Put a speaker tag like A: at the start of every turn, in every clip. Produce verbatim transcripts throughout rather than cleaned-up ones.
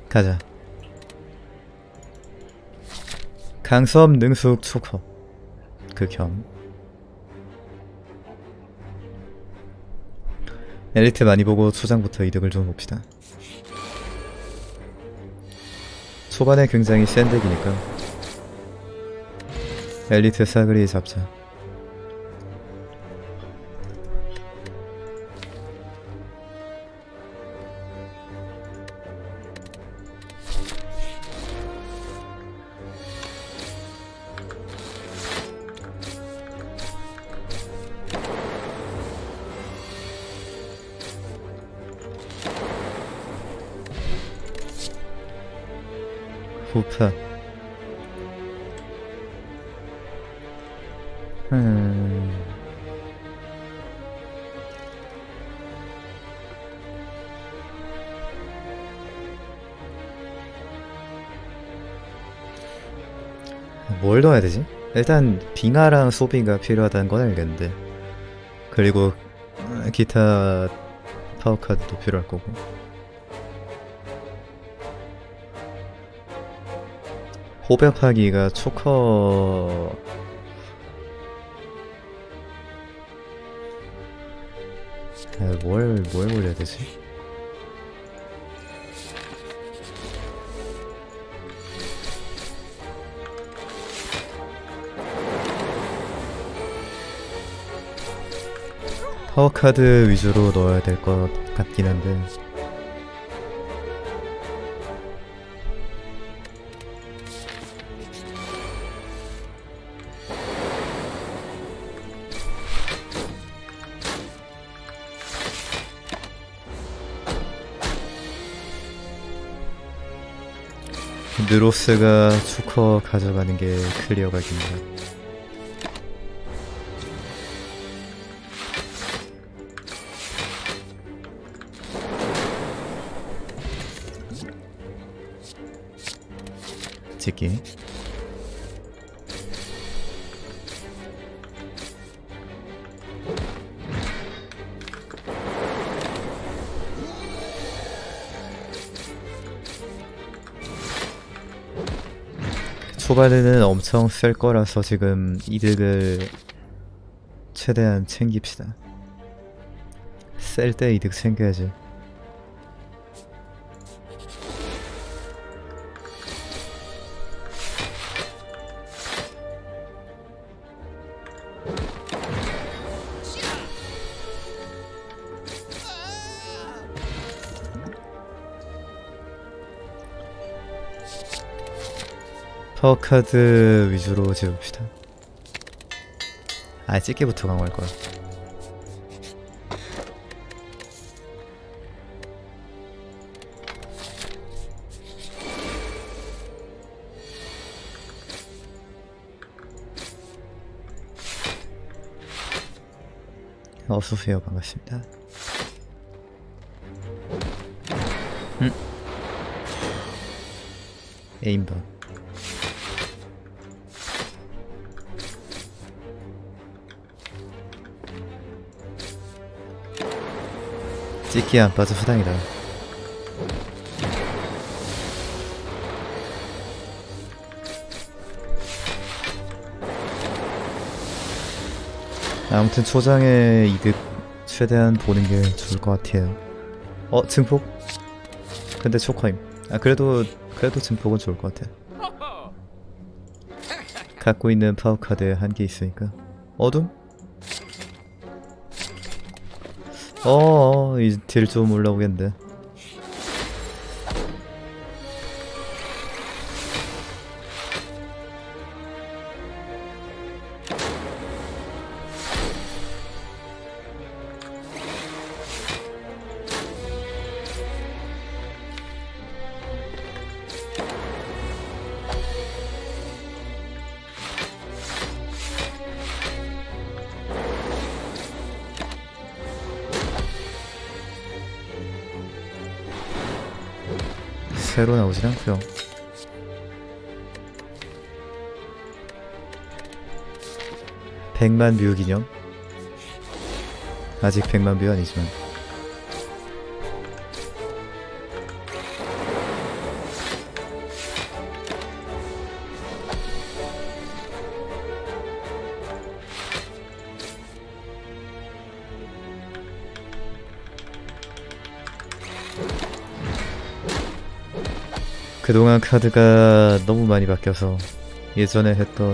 A: 가자. 강수업 능숙 초커 극혐. 엘리트 많이 보고 초장부터 이득을 좀 봅시다. 초반에 굉장히 센 덱이니까 엘리트 싸그리 잡자. 후파. 음... 뭘 넣어야 되지? 일단 빙하랑 소비가 필요하다는 건 알겠는데, 그리고 기타 파워카드도 필요할 거고. 호병파기가 초커... 아, 뭘, 뭘 올려야 되지? 파워카드 위주로 넣어야 될 것 같긴 한데, 느로스가 초커 가져가는 게 클리어 각입니다. 찍기. 초반에는 엄청 쓸 거라서 지금 이득을 최대한 챙깁시다. 쓸 때 이득 챙겨야지. 파워카드 위주로 재봅시다. 아, 찍기부터 강화할 거야. 어서오세요. 반갑습니다. 음. 에임번. 찍기 안 빠져 수당이다. 아무튼 초장의 이득 최대한 보는 게 좋을 것 같아요. 어? 증폭? 근데 초커임. 아 그래도 그래도 증폭은 좋을 것 같아. 갖고 있는 파워카드에 한 개 있으니까. 어둠? 어어, 이 딜 좀 올라오겠는데. 새로 나오진 않고요. 백만 뷰 기념? 아직 백만 뷰 아니지만 그동안 카드가 너무 많이 바뀌어서 예전에 했던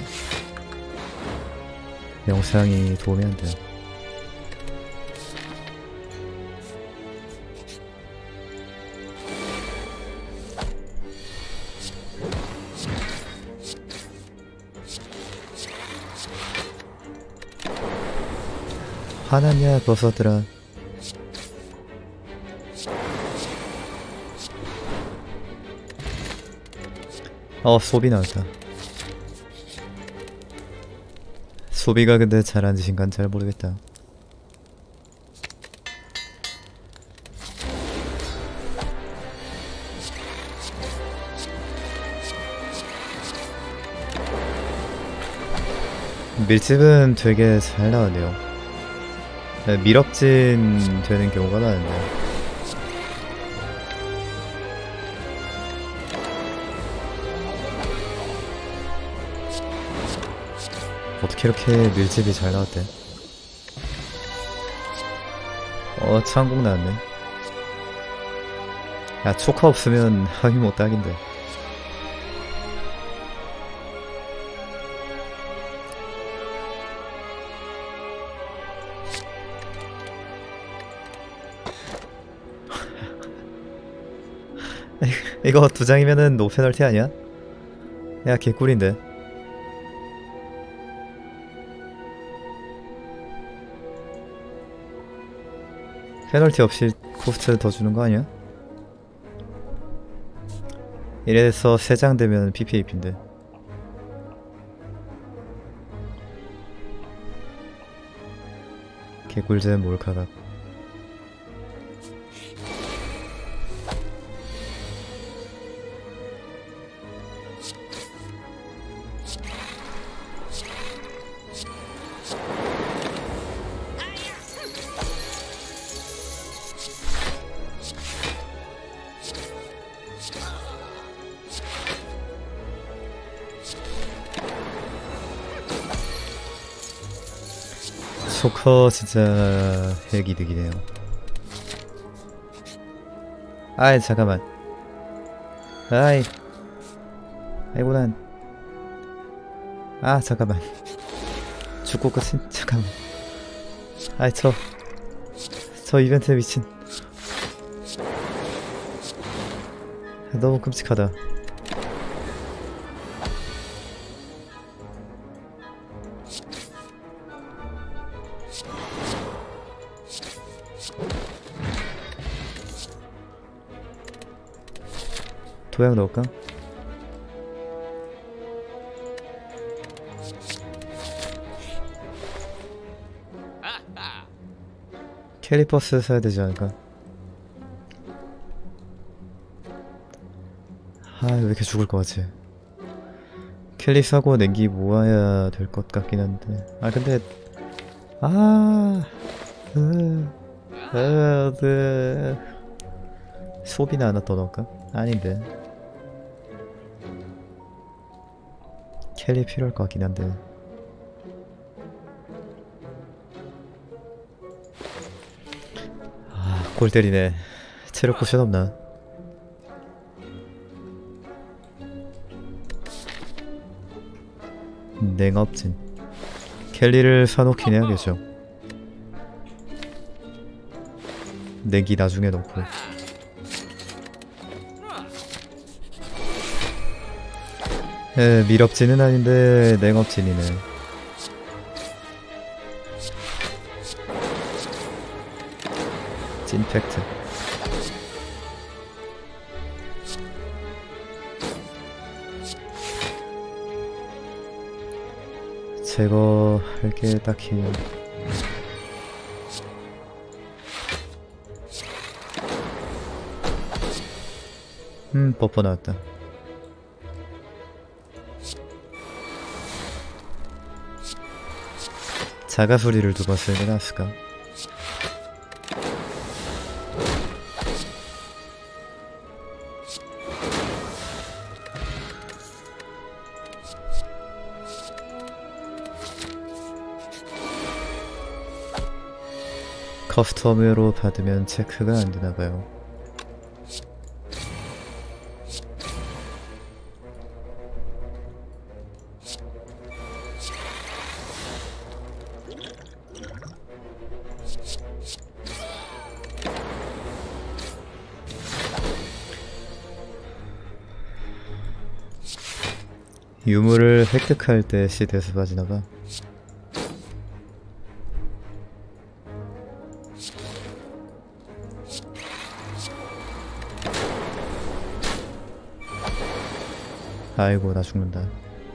A: 영상이 도움이 안 돼요. 화났냐 버섯들아. 어 소비 나왔다. 소비가 근데 잘한 짓인간 잘 모르겠다. 밀집은 되게 잘 나왔네요. 네, 밀업진 되는 경우가 많은데 어떻게 이렇게 밀집이 잘 나왔대? 어, 창공 나왔네. 야, 초카 없으면 하기 못 딱인데. 이거 두 장이면은 노 페널티 아니야? 야, 개꿀인데. 페널티 없이 코스트 더 주는 거 아니야? 이래서 세 장 되면 피피에이피인데. 개꿀잼 몰카각. 초커 진짜 핵이득이네요. 아이 잠깐만. 아이 아이고 난. 아 잠깐만. 죽고 끝은 잠깐만. 아이 저 저 이벤트 미친. 너무 끔찍하다. 도약 넣을까? 캘리퍼스 사야 되지 않을까? 아, 왜 이렇게 죽을 것 같지? 캘리 사고 냉기 모아야 될 것 같긴 한데. 아, 근데 아, 으, 으, 으. 소비나 하나 더 넣을까? 아닌데. 캘리 필요할 것 같긴 한데. 아, 골 때리네. 체력 포션 없나? 냉업진. 캘리를 사놓긴 해야겠죠. 냉기 나중에 넣고. 에, 밀업진은 아닌데 냉업진이네. 찐팩트. 제거 할게 딱히. 음 뽀뽀 나왔다. 자가소리를 두 번 쓰는 게 나았을까? 커스텀으로 받으면 체크가 안 되나봐요. 유물을 획득할 때 시드에서 빠지나봐. 아이고 나 죽는다.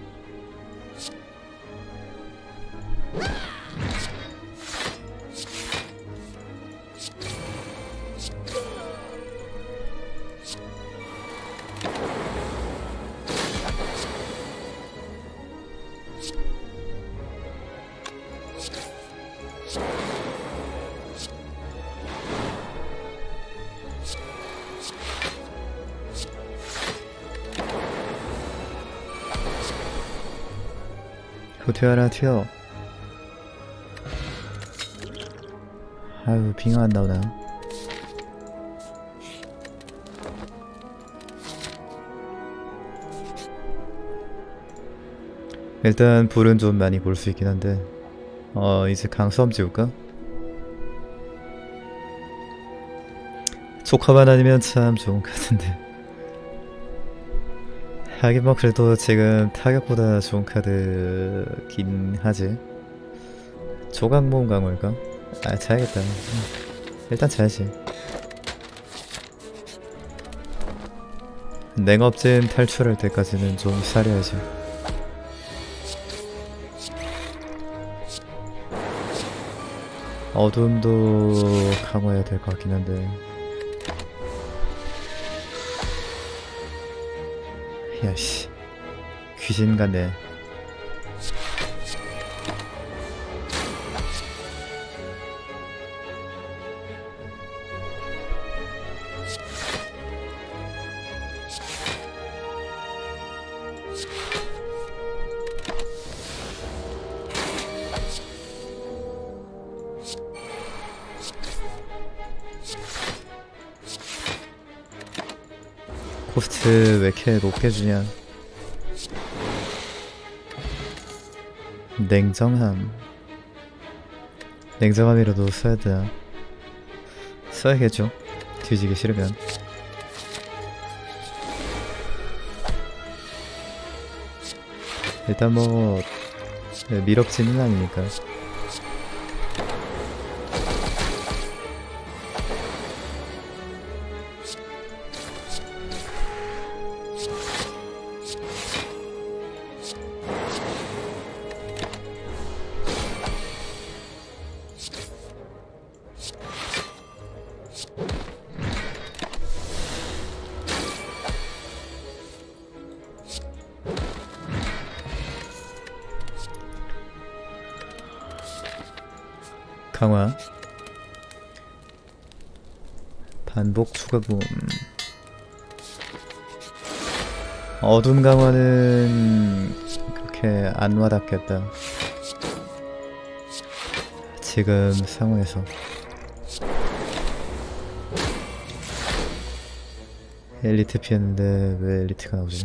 A: 튀어라 튀어. 아유 빙하 안 나오나. 일단 불은 좀 많이 볼 수 있긴 한데 어 이제 강수함 지울까? 조카만 아니면 참 좋은 것 같은데. 하긴 뭐 그래도 지금 타격보다 좋은 카드긴 하지. 조각 모음 강화일까? 아 자야겠다. 일단 자야지. 냉업진 탈출할 때까지는 좀 사려야지. 어둠도 강화해야 될 것 같긴 한데. 야씨 귀신 같네. 코스트 왜 이렇게 높게 주냐. 냉정함. 냉정함이라도 써야 되나? 써야겠죠. 뒤지기 싫으면. 일단 뭐 미럽지는 아니니까. 강화 반복 추가금. 어둠 강화는 그렇게 안 와닿겠다 지금 상황에서. 엘리트 피했는데 왜 엘리트가 나오지?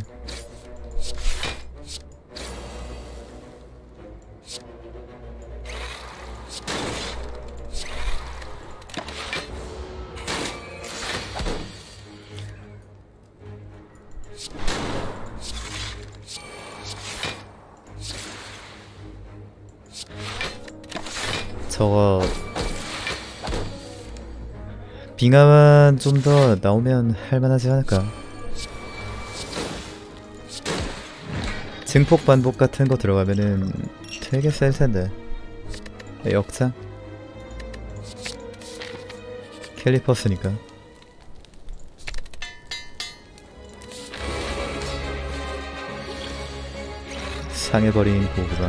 A: 저거 빙하만 좀 더 나오면 할만하지 않을까? 증폭 반복 같은 거 들어가면은 되게 셀 텐데. 역장? 캘리퍼스니까. 상해버린 고구가.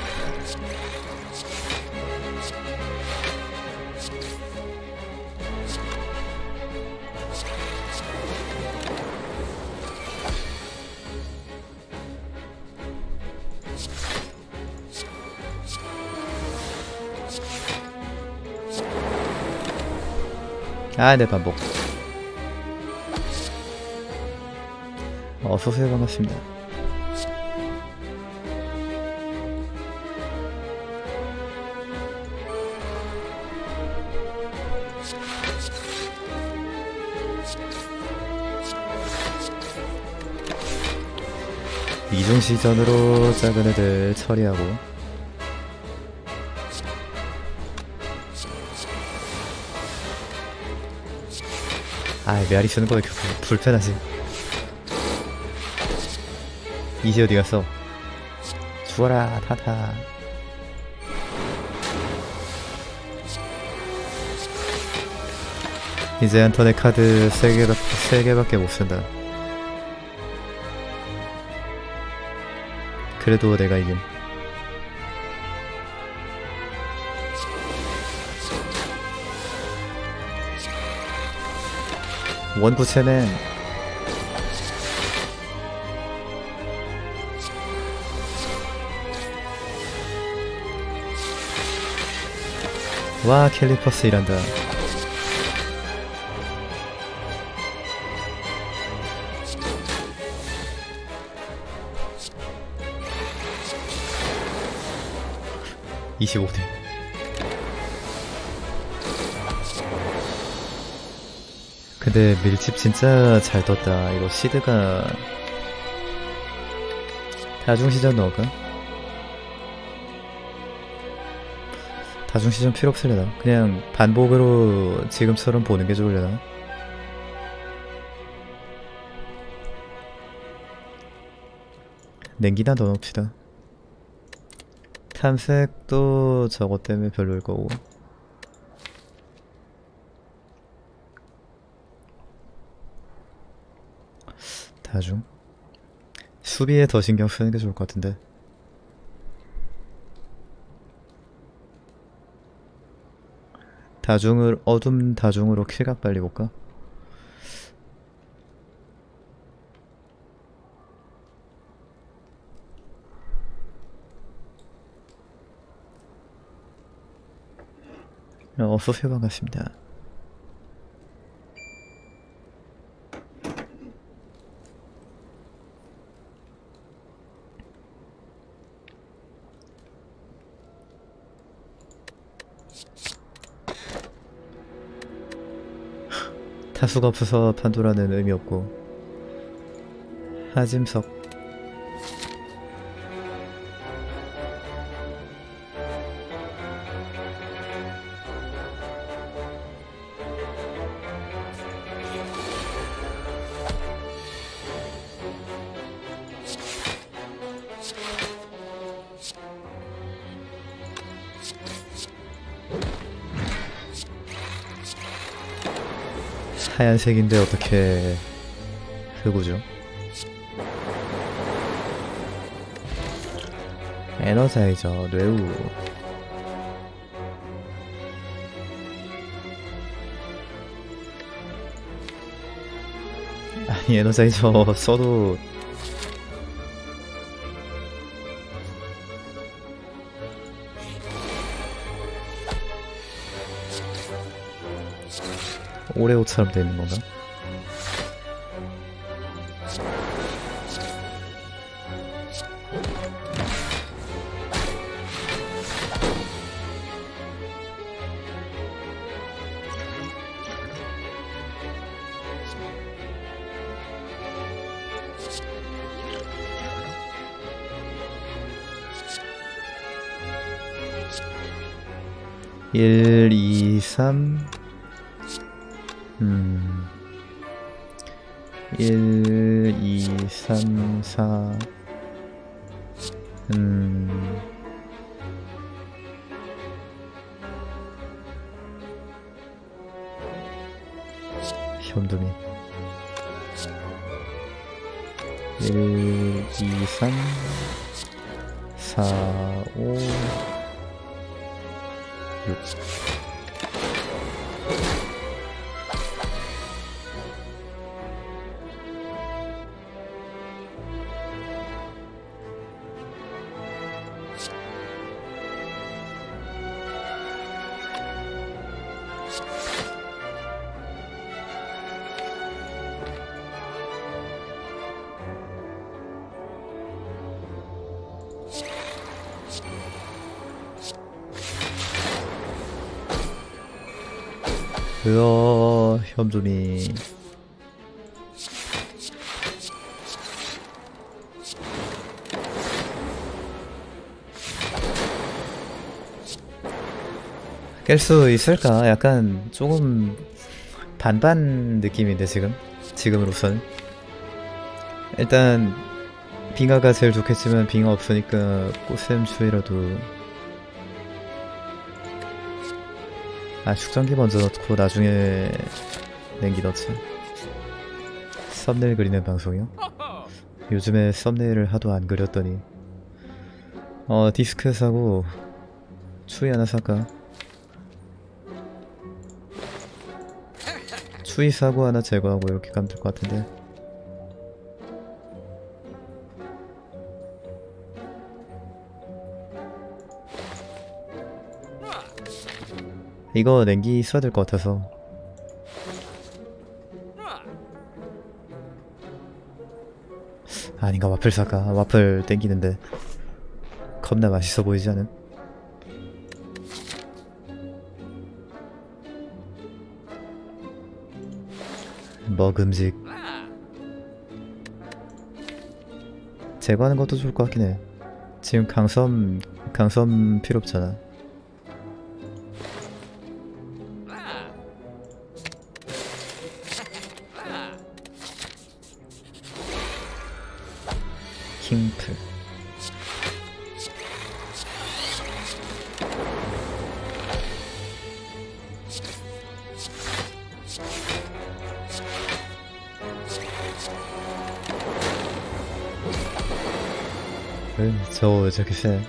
A: 아, 네, 반복. 어서오세요, 반갑습니다. 이중시전으로 작은 애들 처리하고. 아, 메아리 쓰는 거에 불편하지. 이제 어디 갔어? 죽어라, 타타. 이제 한 턴에 카드 세 개밖에, 세 개밖에 못 쓴다. 그래도 내가 이김. 원구체맨. 와, 캘리퍼스 일한다. 이십오 대. 근데 밀집 진짜 잘 떴다. 이거 시드가 다중시전 넣을까? 다중시전 필요 없으려나? 그냥 반복으로 지금처럼 보는 게 좋으려나? 냉기나 넣어놓읍시다. 탐색도 저것 때문에 별로일 거고. 다중? 수비에 더 신경 쓰는 게 좋을 것 같은데. 다중을, 어둠 다중으로 킬각 빨리 볼까? 어서오세요. 반갑습니다. 타수가 없어서 판도라는 의미 없고. 하짐석. 하얀색인데 어떻게 흑우죠? 에너자이저, 뇌우. 아니, 에너자이저 써도 오레오처럼 되는 건가? 일, 이, 삼. 음. 일, 이, 삼, 사. 음. 현두미. 일, 이, 삼, 사, 오, 육. 으어, 현두미. 깰 수 있을까? 약간 조금 반반 느낌인데 지금? 지금으로서는 일단 빙하가 제일 좋겠지만 빙하 없으니까 꽃샘추위라도 아 축전기 먼저 넣고 나중에 냉기 넣자. 썸네일 그리는 방송이요? 요즘에 썸네일을 하도 안 그렸더니 어 디스크 사고 추위 하나 살까? 추위 사고 하나 제거하고 이렇게 가면 될 것 같은데 이거 냉기 있어야 될 것 같아서 아닌가 와플 살까? 와플 땡기는데 겁나 맛있어 보이지 않은? 먹음직 제거하는 것도 좋을 것 같긴 해. 지금 강섬 강섬 필요 없잖아. 킹플 왜 저거 왜 저렇게 세?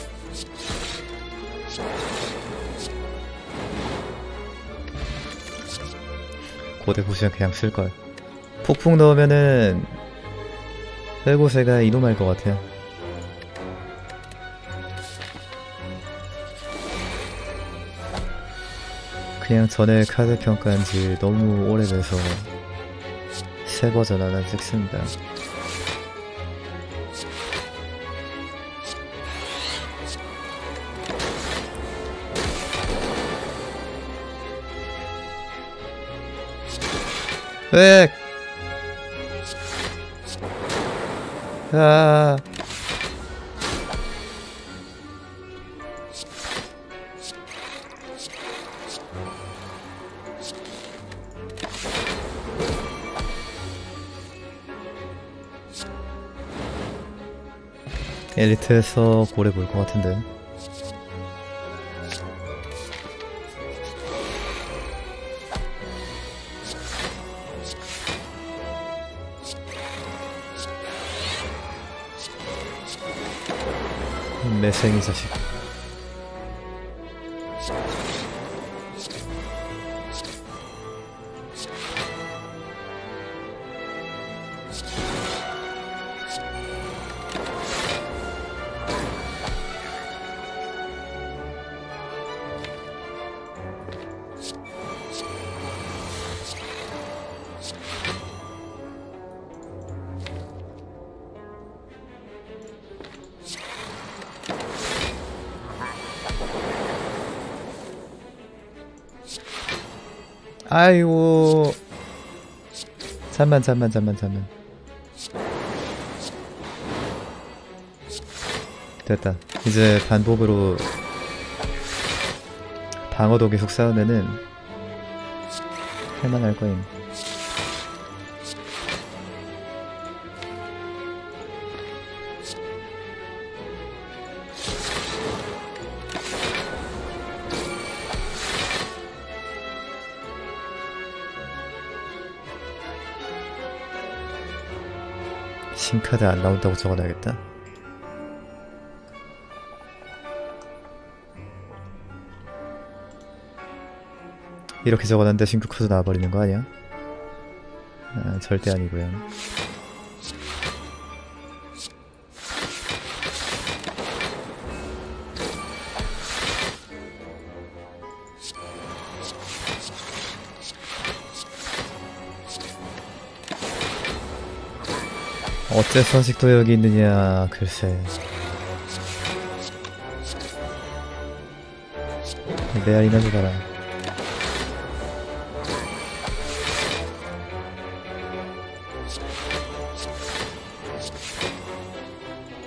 A: 고대 포션 그냥 쓸걸. 폭풍 넣으면은 헬고세가 이놈할 것 같아요. 그냥 전에 카드 평가한지 너무 오래돼서 새 버전 하나 찍습니다. 으악! 아. 엘리트에서 고래 볼 것 같은데. 매생이 자식. 아이고 잠만 잠만 잠만 잠만 됐다. 이제 반복으로 방어도 계속 쌓으면은 할만할 거임. 신카드 안 나온다고 적어놔야겠다. 이렇게 적어놨는데 싱크코드 나와버리는 거 아니야? 아, 절대 아니고요. 어째서 아직도 여기 있느냐, 글쎄. 메아리나 줘봐라.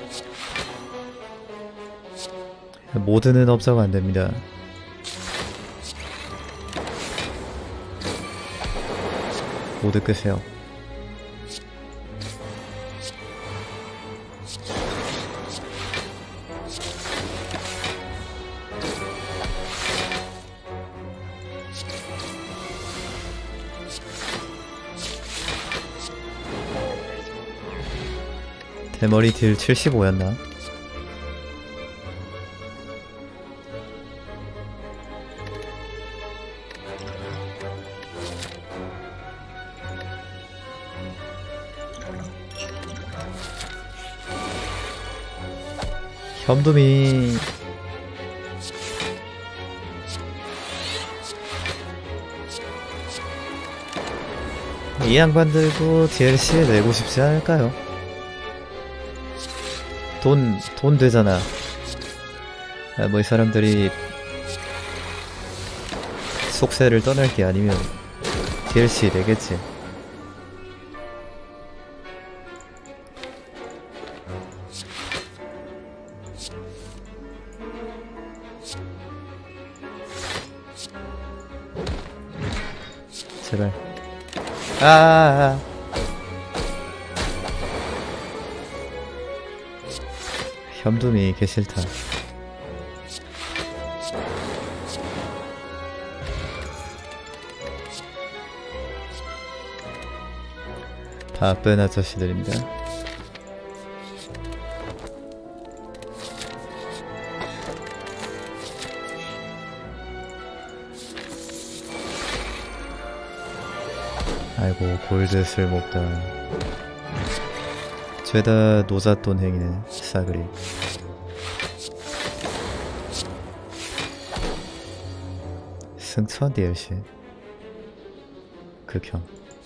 A: 모드는 업자가 안됩니다. 모두 끄세요. 대머리 딜 칠십오였나? 현두미 이 양반 들고 디엘씨 내고 싶지 않을까요? 돈, 돈 되잖아. 아, 뭐 이 사람들이 속세를 떠날 게 아니면 디엘씨 내겠지. 제발. 아. 현둠이 개 싫다. 바쁜 아저씨들입니다. 아이고 골드 쓸모없다. 죄다 노잣돈 행위네 싸그리. 승천 디엘씨 극혐.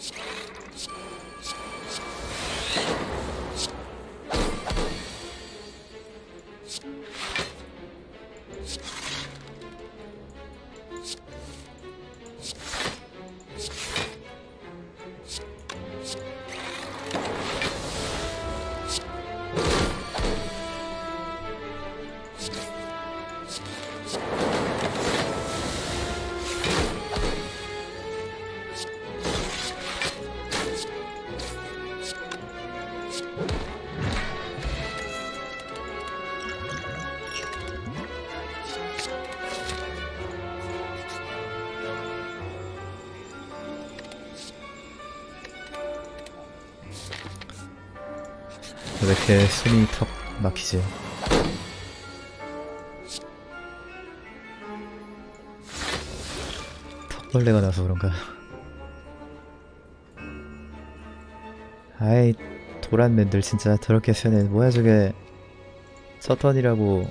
A: 왜 이렇게 숨이 턱 막히지? 턱벌레가 나서 그런가? 아이 도란맨들 진짜 더럽게 세네. 뭐야 저게. 첫 턴이라고.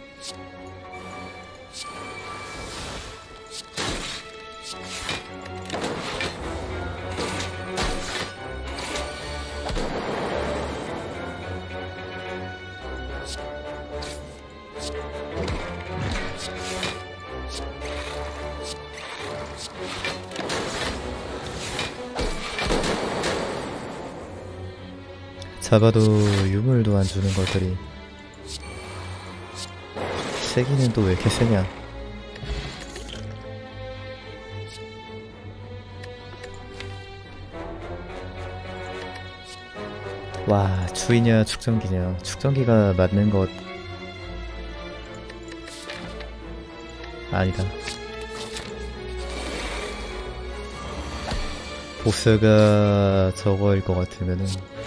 A: 잡아도 유물도 안 주는 것들이. 세기는 또 왜 이렇게 세냐? 와, 주이냐 축전기냐. 축전기가 맞는 것 아니다. 보스가 저거일 것 같으면은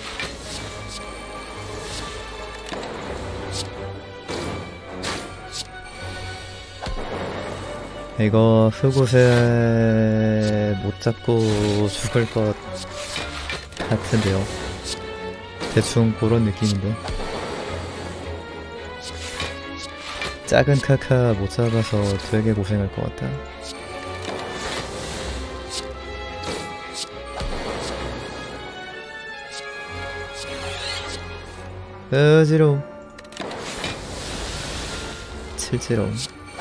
A: 이거 흑옷에 못 잡고 죽을 것 같은데요. 대충 그런 느낌인데. 작은 카카 못 잡아서 되게 고생할 것 같다. 어지러움. 칠지러움.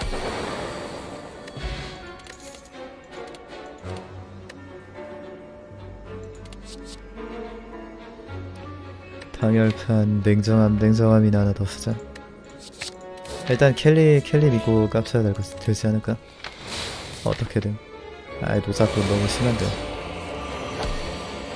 A: 방열판 냉정함 냉정함이나 하나 더 쓰자. 일단 켈리 켈리 믿고 깝쳐야 될 것 되지 않을까? 어떻게든. 아이 노작돈 너무 심한데.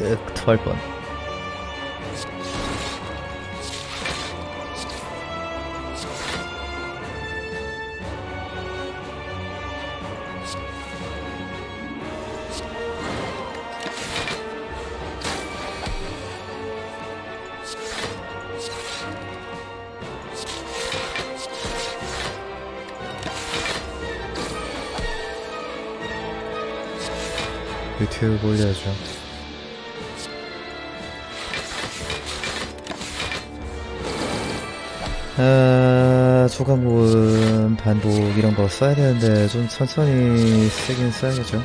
A: 토할 뻔. 유튜브 올려야죠. 아, 초과목은 반복 이런 거 써야 되는데 좀 천천히 쓰긴 써야겠죠.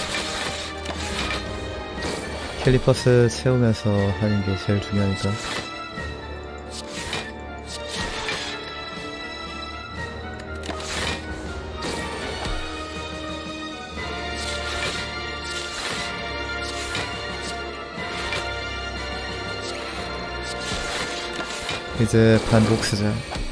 A: 캘리퍼스 채우면서 하는 게 제일 중요하니까. 이제 반복 쓰자.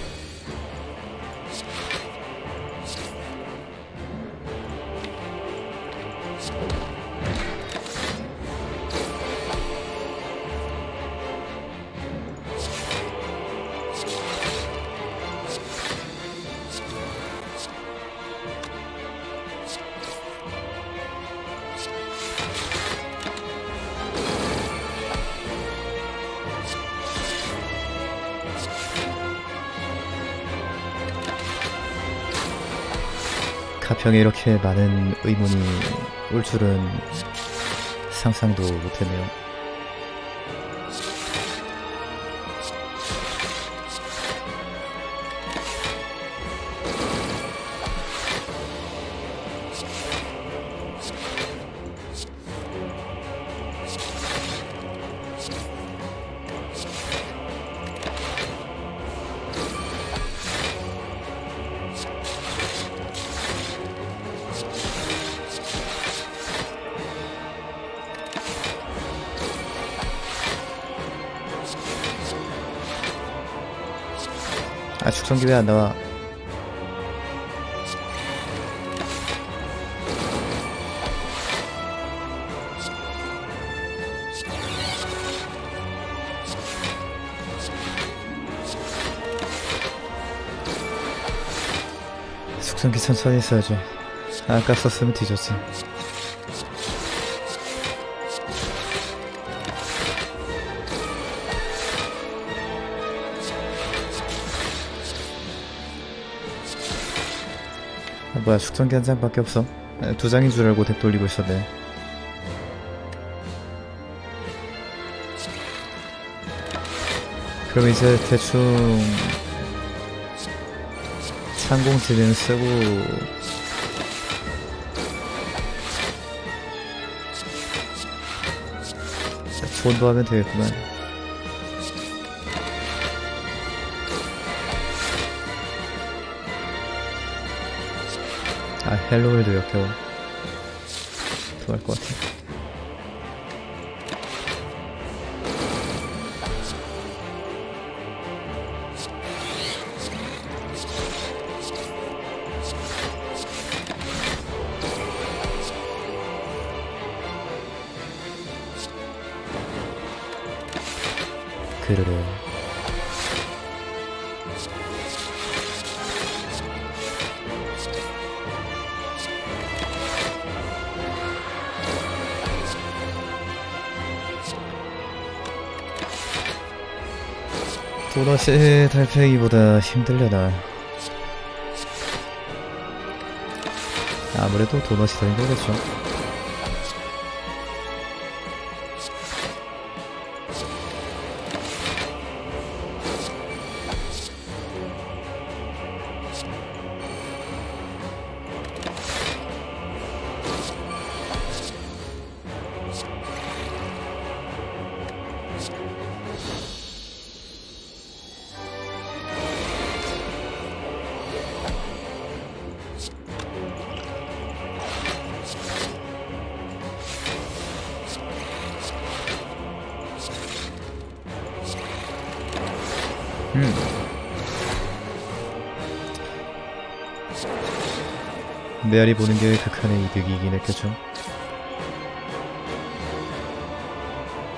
A: 가평에 이렇게 많은 의문이 올 줄은 상상도 못했네요. 아, 축성기 왜 안 나와? 숙성기 천천히 써야죠. 아까 썼으면 뒤졌지. 아, 뭐야, 숙성기 한 장밖에 없어? 아, 두 장인 줄 알고 덱 돌리고 있었네. 그럼 이제 대충 상공지는 쓰고 존도 하면 되겠구만. 아, 헬로월드 역겨워. 좋아할 것 같아. 그르르. 도넛이 달팽이보다 힘들려나. 아무래도 도넛이 더 힘들겠죠. 음. 메아리 보는 게 극한의 이득이긴 했겠죠.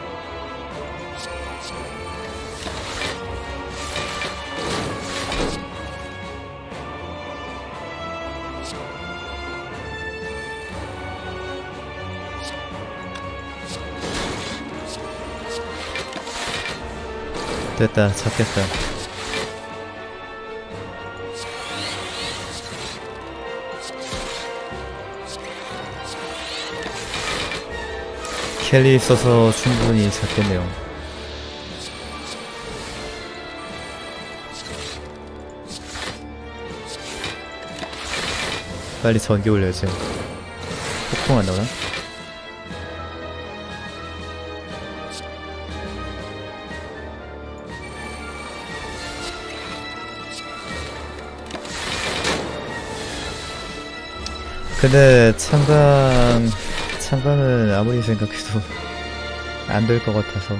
A: 됐다, 잡겠다. 켈리 있어서 충분히 잡겠네요. 빨리 전기 올려야지. 폭풍 안 나오나? 근데 창방 창방은 아무리 생각해도 안 될 것 같아서.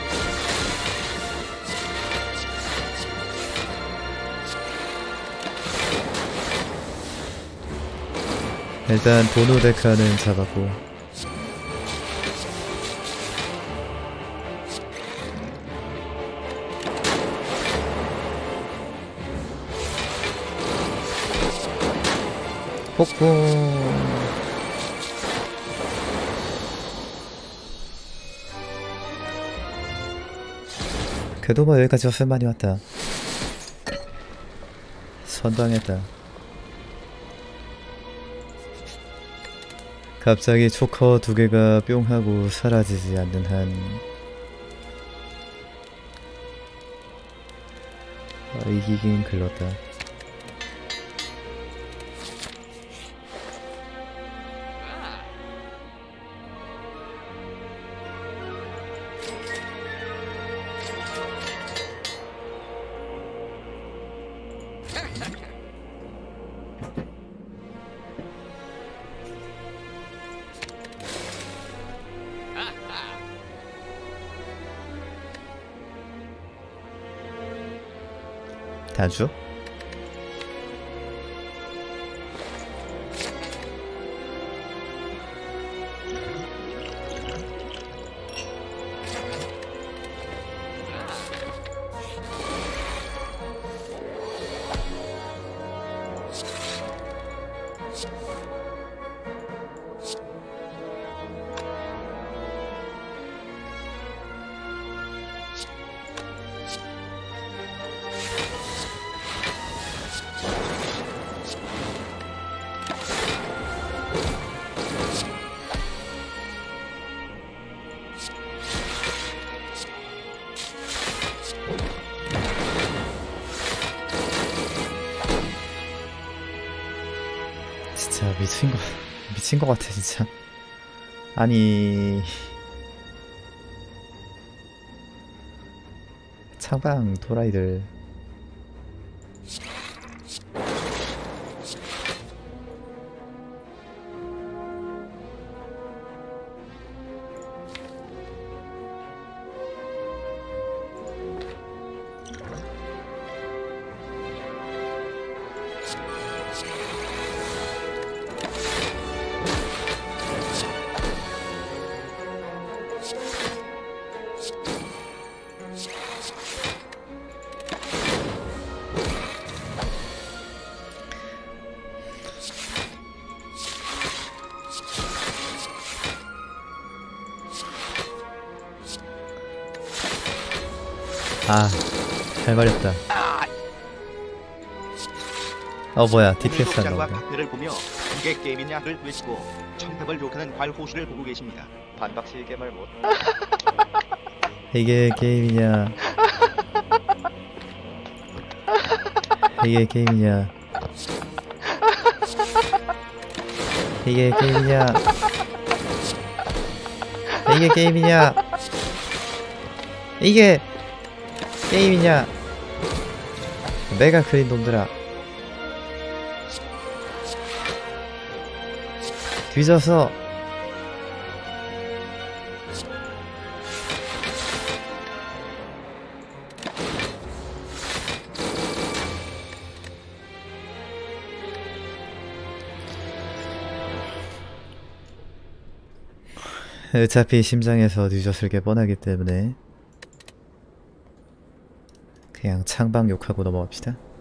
A: 일단 보노데카는 잡았고, 폭풍. 그래도 뭐 여기까지 왔으면 많이 왔다. 선방했다. 갑자기 초커 두 개가 뿅 하고 사라지지 않는 한 아, 이기긴 글렀다. 다주? 진짜 미친 거 미친 거 같아 진짜. 아니 창방 도라이들. 아, 잘 말했다. 어 뭐야, 디티에스 안 나온다.
B: 카페를 보며 이게 게임이냐를 외치고 청탁을 욕하는 괄호수를 보고 계십니다. 반박시게 말 못.
A: 이게 게임이냐? 이게 게임이냐? 이게 게임이냐? 이게 게임이냐? 이게 게임이냐? 내가 그린 놈들아, 뒤져서 어차피 심장에서 뒤졌을 게 뻔하기 때문에 그냥 창방 욕하고 넘어갑시다.